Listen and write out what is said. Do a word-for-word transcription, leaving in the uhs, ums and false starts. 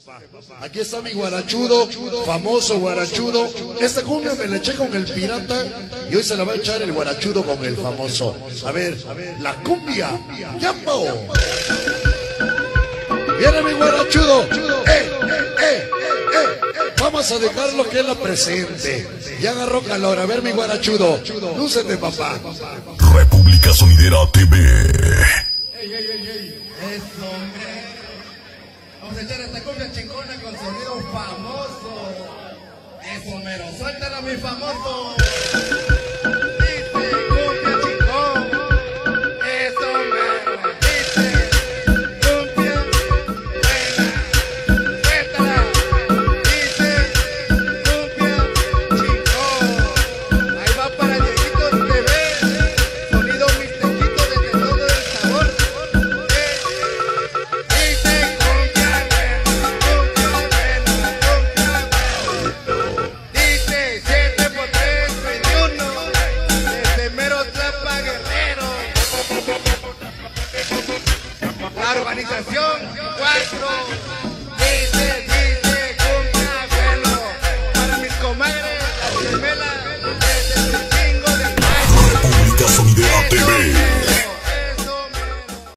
Aquí está mi guarachudo, famoso guarachudo. Esta cumbia me la eché con el pirata y hoy se la va a echar el guarachudo con el famoso. A ver, la cumbia, ¡Yambo! Viene mi guarachudo. ¡Eh, eh, eh, eh! Vamos a dejarlo que él la presente. Ya agarró calor. A ver, mi guarachudo. Lúcete, papá. República Sonidera T V. ¡Ey, ey, ey, ey! ¡Eso, hombre! Vamos a echar esta cumbia chingona con sonido famoso. ¡Eso, mero! ¡Suéltala, mi famoso! Dice cumbia chingón. ¡Eso, mero! Dice cumbia buena. ¡Suéltala! Dice cumbia chingón. Ahí va para Dieguito T V. Sonido mixtequito desde todo el sabor. Dice cumbia buena, cumbia buena, cumbia buena. Dice siete por tres, veintiuno. Desde mero Tlapa Guerrero. La urbanización cuatro. Dice, dice cumbia bueno. Para mis comadres, las gemelas.